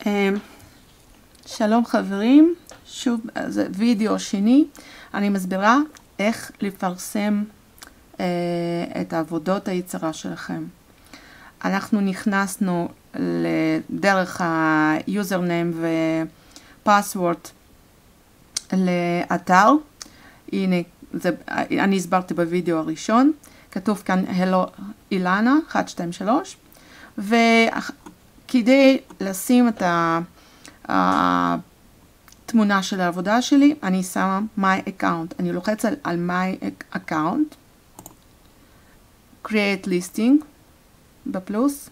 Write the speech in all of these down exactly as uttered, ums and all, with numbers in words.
שלום חברים, שוב זה וידאו שני, אני מסבירה איך לפרסם uh, את עבודות היצירה שלכם. אנחנו נכנסנו לדרך ה-username ו-password לאתר. הנה, זה, אני הסברתי בוידאו הראשון, כתוב כאן Hello אילנה, אחת, שתיים, שלוש, וכדי לשים את ה... התמונה של העבודה שלי, אני שמה my account. אני לוחץ על, על my account, create listing, בפלוס,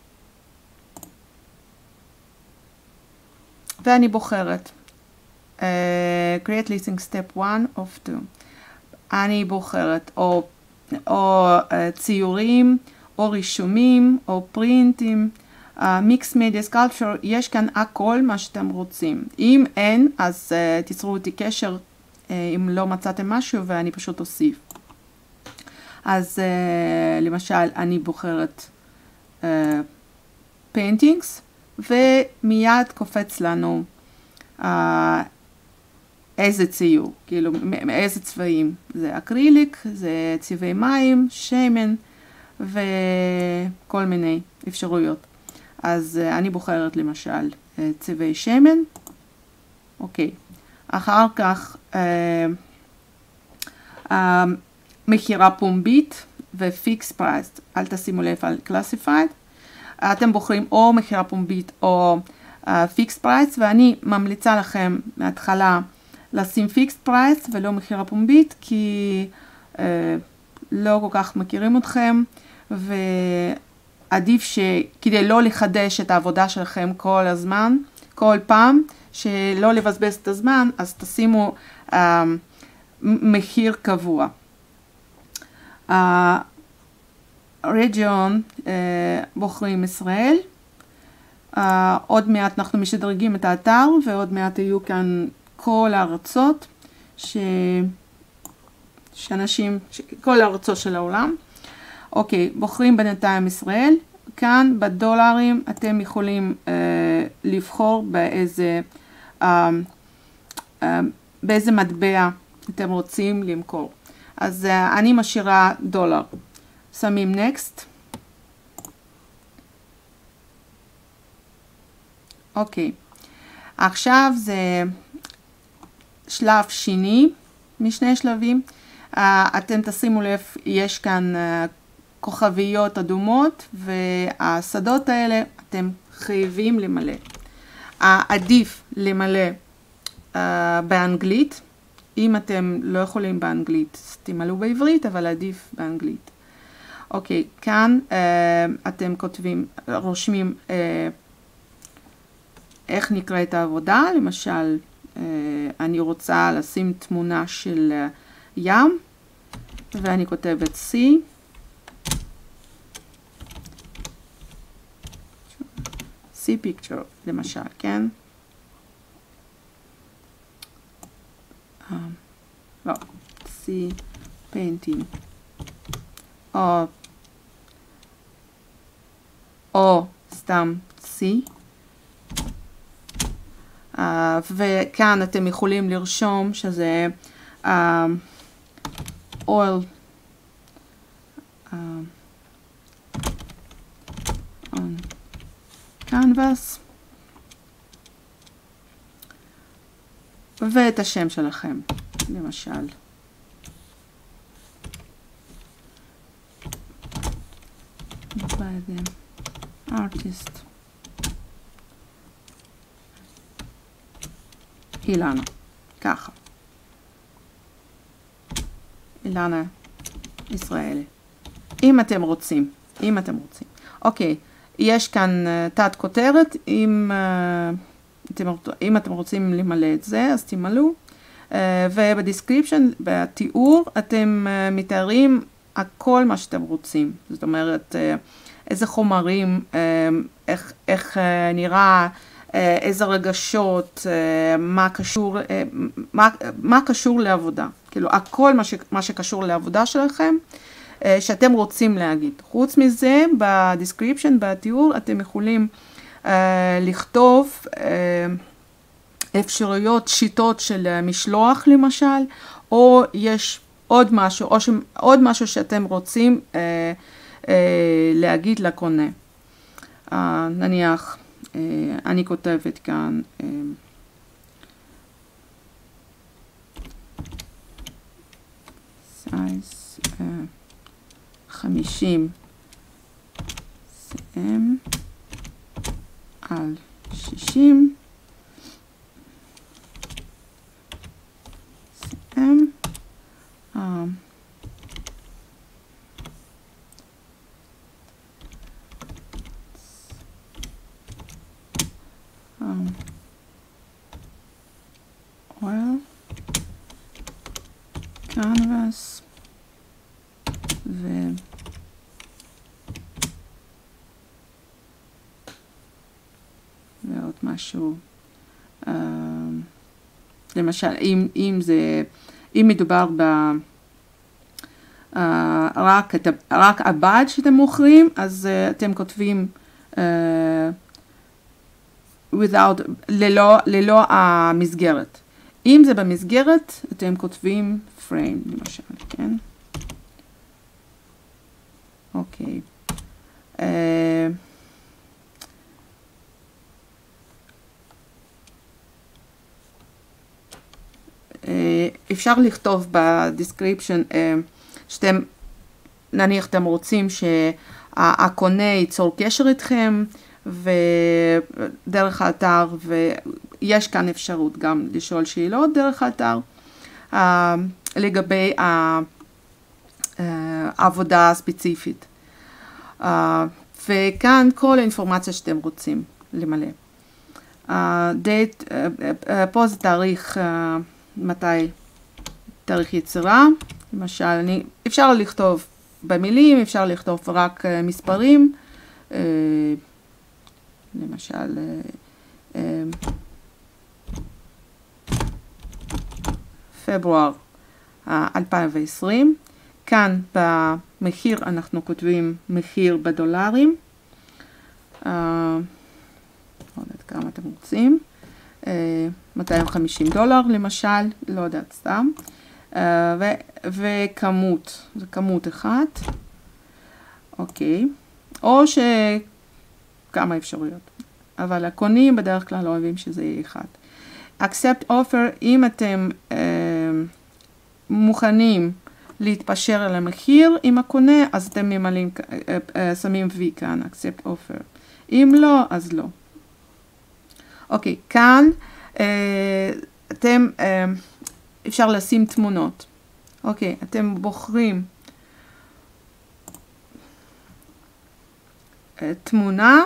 ואני בוחרת uh, create listing step one of two. אני בוחרת או, או uh, ציורים, או רישומים, או פרינטים, מיקס מדיה סקלפצ'ר, יש כאן הכל מה שאתם רוצים. אם אין, אז uh, תיצרו אותי קשר uh, אם לא מצאתם משהו ואני פשוט אוסיף. אז uh, למשל אני בוחרת uh, paintings, ומיד קופץ לנו uh, איזה ציור, כאילו איזה צבעים. זה אקריליק, זה צבעי מים, שמן וכל מיני אפשרויות. אז uh, אני בוחרת למשל uh, צבעי שמן, אוקיי. אחר כך uh, uh, מחירה פומבית ו-fixed price, אל תשימו לב על classified. Uh, אתם בוחרים או מחירה פומבית או uh, fixed price, ואני ממליצה לכם מההתחלה לשים fixed price ולא מחירה פומבית, כי uh, לא כל כך מכירים אתכם, ו... עדיף שכדי לא לחדש את העבודה שלכם כל הזמן, כל פעם, שלא לבזבז את הזמן, אז תשימו uh, מחיר קבוע. Uh, רגיון, uh, בוחרים ישראל. Uh, עוד מעט אנחנו משדרגים את האתר, ועוד מעט יהיו כאן כל הארצות, ש... שאנשים, ש... כל הארצות של העולם. אוקיי, בוחרים בינתיים ישראל. כאן בדולרים אתם יכולים uh, לבחור באיזה, uh, uh, באיזה מטבע אתם רוצים למכור. אז uh, אני משאירה דולר. שמים next. אוקיי. עכשיו זה שלב שני משני שלבים. Uh, אתם תשימו לב, יש כאן uh, כוכביות אדומות, והשדות האלה אתם חייבים למלא. עדיף למלא uh, באנגלית. אם אתם לא יכולים באנגלית, אז תמלאו בעברית, אבל עדיף באנגלית. אוקיי, כאן uh, אתם כותבים, רושמים uh, איך נקראת העבודה. למשל, uh, אני רוצה לשים תמונה של uh, ים, ואני כותבת C. C picture, למשל, כן? לא, C painting. או, או סתם C. Uh, וכאן אתם יכולים לרשום שזה uh, oil uh, on canvas, ואת השם שלכם, למשל. by the artist אילנה, ככה. אילנה ישראלי. אם אתם רוצים, אם אתם רוצים. אוקיי. יש כאן uh, תת כותרת, אם, uh, אתם, אם אתם רוצים למלא את זה, אז תמלאו. Uh, ובדיסקריפשן, בתיאור, אתם uh, מתארים הכל מה שאתם רוצים. זאת אומרת, uh, איזה חומרים, uh, איך, איך uh, נראה, uh, איזה רגשות, uh, מה קשור, uh, מה, מה קשור לעבודה. כאילו, הכל מה, ש, מה שקשור לעבודה שלכם, שאתם רוצים להגיד. חוץ מזה, בדיסקריפשן, בתיאור, אתם יכולים לכתוב אפשרויות, שיטות של משלוח למשל, או יש עוד משהו, או עוד משהו שאתם רוצים להגיד לקונה. נניח, אני כותבת כאן, סייז חמישים סי-אם על שישים סי-אם. oil canvas ו ועוד משהו, uh, למשל אם, אם זה אם מדובר ב uh, רק, רק הבד שאתם מוכרים, אז uh, אתם כותבים uh, without, ללא, ללא המסגרת. אם זה במסגרת, אתם כותבים frame, למשל, כן? אוקיי. Uh, אפשר לכתוב בדיסקריפשן שאתם, נניח אתם רוצים שהקונה ייצור קשר איתכם ודרך האתר, ויש כאן אפשרות גם לשאול שאלות דרך האתר לגבי העבודה הספציפית. וכאן כל האינפורמציה שאתם רוצים למלא. דייט, פה זה תאריך, מתי תאריך יצירה, למשל, אני, אפשר לכתוב במילים, אפשר לכתוב רק מספרים, למשל, פברואר אלפיים ועשרים, כאן במחיר אנחנו כותבים מחיר בדולרים, לא יודעת כמה אתם רוצים, מאתיים וחמישים דולר למשל, לא יודעת סתם, וכמות, זה כמות אחת, אוקיי, או שכמה אפשרויות, אבל הקונים בדרך כלל לא אוהבים שזה יהיה אחד. accept offer, אם אתם מוכנים להתפשר על המחיר עם הקונה, אז אתם ממלאים, שמים וי כאן, accept offer. אם לא, אז לא. אוקיי, כאן אתם, אפשר לשים תמונות. אוקיי, אתם בוחרים תמונה,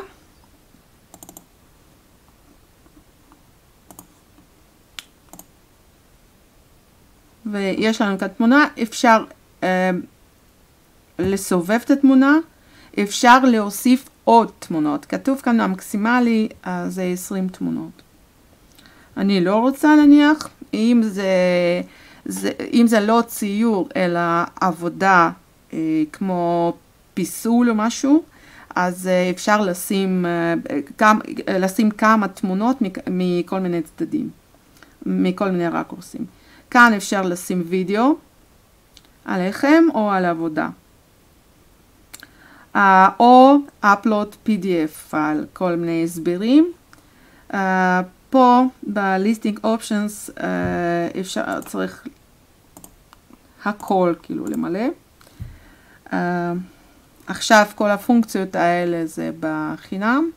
ויש לנו כאן תמונה, אפשר אה, לסובב את התמונה, אפשר להוסיף עוד תמונות. כתוב כאן המקסימלי, אה, זה עשרים תמונות. אני לא רוצה להניח, אם זה, זה, אם זה לא ציור, אלא עבודה אה, כמו פיסול או משהו, אז אה, אפשר לשים, אה, כמה, לשים כמה תמונות מכל מיני צדדים, מכל מיני רקורסים. כאן אפשר לשים וידאו עליכם או על עבודה. Uh, או upload פי די אף על כל מיני הסברים. Uh, פה ב-listing options uh, אפשר, צריך הכל כאילו למלא. Uh, עכשיו כל הפונקציות האלה זה בחינם.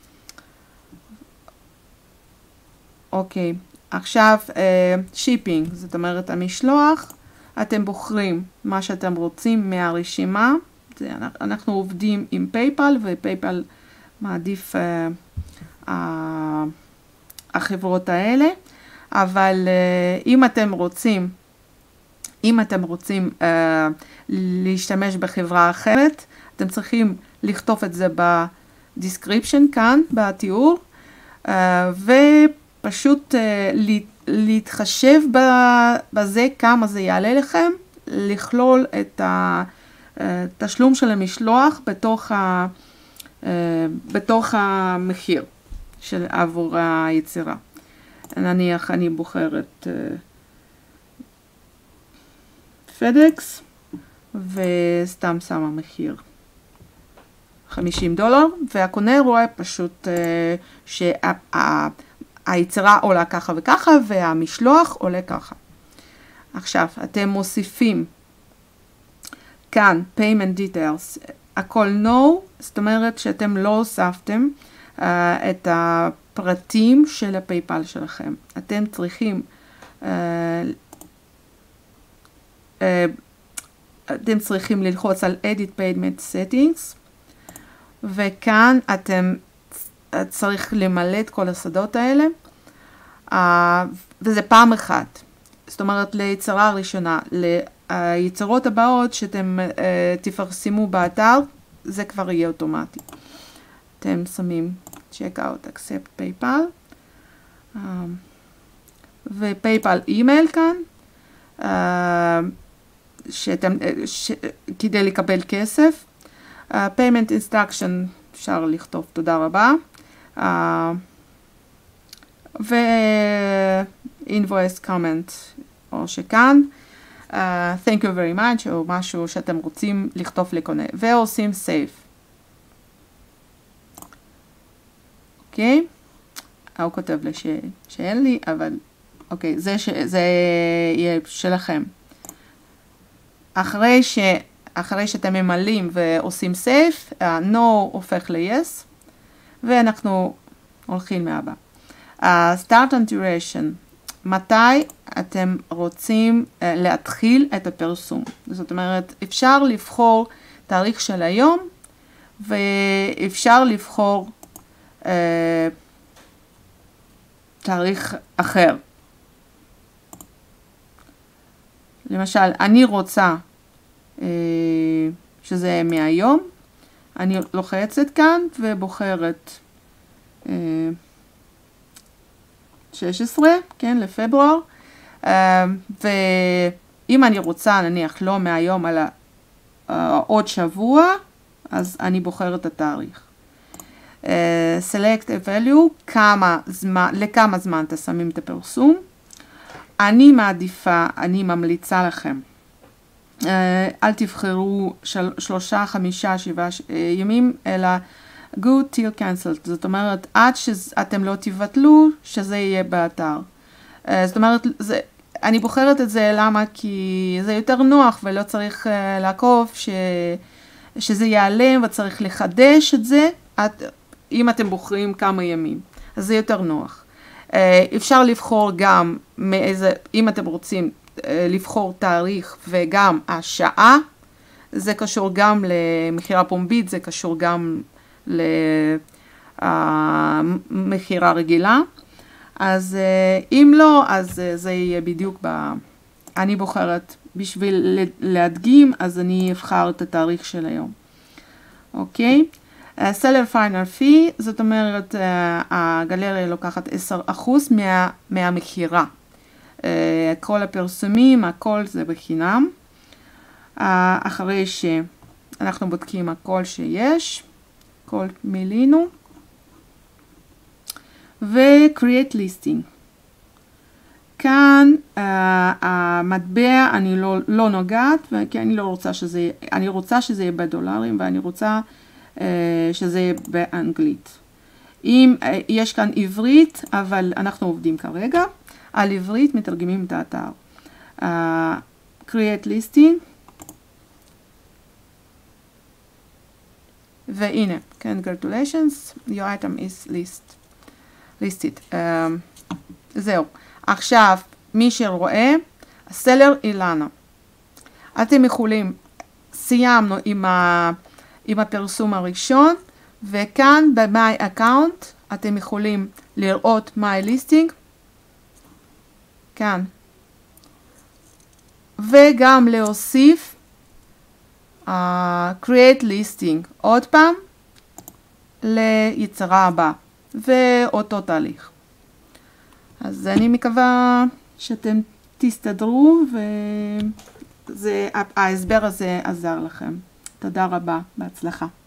אוקיי. עכשיו, שיפינג, uh, זאת אומרת, המשלוח, אתם בוחרים מה שאתם רוצים מהרשימה. זה, אנחנו עובדים עם פייפל, ופייפל מעדיף uh, uh, החברות האלה. אבל uh, אם אתם רוצים, אם אתם רוצים uh, להשתמש בחברה אחרת, אתם צריכים לכתוב את זה בדיסקריפשן כאן, בתיאור, uh, ו... פשוט uh, להתחשב בזה כמה זה יעלה לכם, לכלול את התשלום של המשלוח בתוך בתוך המחיר של עבור היצירה. נניח אני בוחרת פדקס וסתם שמה מחיר חמישים דולר, והקונה רואה פשוט שהיצירה עולה ככה וככה והמשלוח עולה ככה. עכשיו אתם מוסיפים כאן payment details, הכל no, זאת אומרת שאתם לא הוספתם uh, את הפרטים של הפייפל שלכם. אתם צריכים uh, uh, אתם צריכים ללחוץ על edit payment settings, וכאן אתם צריך למלא את כל השדות האלה, uh, וזה פעם אחת. זאת אומרת ליצירה הראשונה, ליצירות הבאות שאתם uh, תפרסמו באתר, זה כבר יהיה אוטומטי. אתם שמים check out accept PayPal, uh, ו-PayPal אימייל כאן, uh, שאתם, ש, כדי לקבל כסף. Uh, payment instruction אפשר לכתוב תודה רבה. Uh, ו... invoice comment או שכאן, uh, thank you very much או משהו שאתם רוצים לכתוב לקונה, ועושים save. אוקיי? הוא כותב לי ש... שאין לי, אבל אוקיי, זה, ש... זה יהיה שלכם. אחרי, ש... אחרי שאתם ממלאים ועושים save, uh, no הופך ל-yes, ואנחנו הולכים מהבא. Uh, start and duration. מתי אתם רוצים uh, להתחיל את הפרסום? זאת אומרת, אפשר לבחור תאריך של היום, ואפשר לבחור uh, תאריך אחר. למשל, אני רוצה uh, שזה מהיום, אני לוחצת כאן ובוחרת uh, שש עשרה, כן, לפברואר, uh, ואם אני רוצה, נניח, לא מהיום, אלא uh, עוד שבוע, אז אני בוחרת את התאריך. Uh, select a value, כמה זמן, לכמה זמן תשמים את הפרסום. אני מעדיפה, אני ממליצה לכם, uh, אל תבחרו של, שלושה, חמישה, שבעה uh, ימים, אלא good till cancelled, זאת אומרת, עד שאתם לא תבטלו, שזה יהיה באתר. Uh, זאת אומרת, זה, אני בוחרת את זה, למה? כי זה יותר נוח, ולא צריך uh, לעקוב ש, שזה ייעלם, וצריך לחדש את זה, עד, אם אתם בוחרים כמה ימים. אז זה יותר נוח. Uh, אפשר לבחור גם, מאיזה, אם אתם רוצים uh, לבחור תאריך, וגם השעה, זה קשור גם למחירה פומבית, זה קשור גם למחירה רגילה. אז אם לא, אז זה יהיה בדיוק ב... אני בוחרת בשביל להדגים, אז אני אבחר את התאריך של היום. אוקיי? seller final fee, זאת אומרת, הגלריה לוקחת עשרה אחוז מה, מהמחירה. כל הפרסומים, הכל זה בחינם. אחרי שאנחנו בודקים הכל שיש, הכל מילינו. ו-create listing. כאן uh, המטבע אני לא, לא נוגעת, כי אני לא רוצה שזה, אני רוצה שזה יהיה בדולרים, ואני רוצה uh, שזה יהיה באנגלית. אם uh, יש כאן עברית, אבל אנחנו עובדים כרגע, על עברית מתרגמים את האתר. Uh, create listing. והנה, congratulations, your item is list, listed. Um, זהו. עכשיו, מי שרואה, הסלר אילנה. אתם יכולים, סיימנו עם, ה, עם הפרסום הראשון, וכאן ב-My Account, אתם יכולים לראות My Listing, כאן. וגם להוסיף, uh, Create Listing, עוד פעם, ליצירה הבאה, ואותו תהליך. אז אני מקווה שאתם תסתדרו, וההסבר הזה עזר לכם. תודה רבה, בהצלחה.